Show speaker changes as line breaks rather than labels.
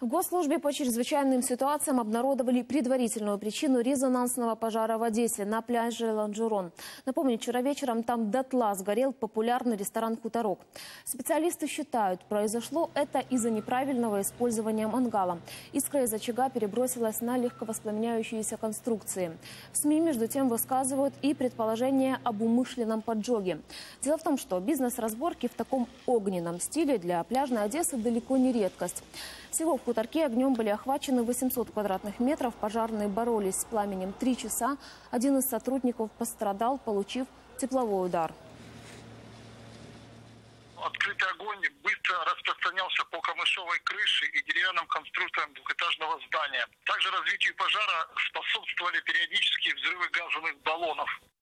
В Госслужбе по чрезвычайным ситуациям обнародовали предварительную причину резонансного пожара в Одессе на пляже Ланжерон. Напомню, вчера вечером там дотла сгорел популярный ресторан «Хуторок». Специалисты считают, произошло это из-за неправильного использования мангала. Искра из очага перебросилась на легковоспламеняющиеся конструкции. В СМИ, между тем, высказывают и предположения об умышленном поджоге. Дело в том, что бизнес-разборки в таком огненном стиле для пляжной Одессы далеко не редкость. Всего в «Хуторке» огнем были охвачены 800 квадратных метров. Пожарные боролись с пламенем 3 часа. Один из сотрудников пострадал, получив тепловой удар.
Открытый огонь быстро распространялся по камышовой крыше и деревянным конструкторам двухэтажного здания. Также развитию пожара способствовали периодические взрывы газовых баллонов.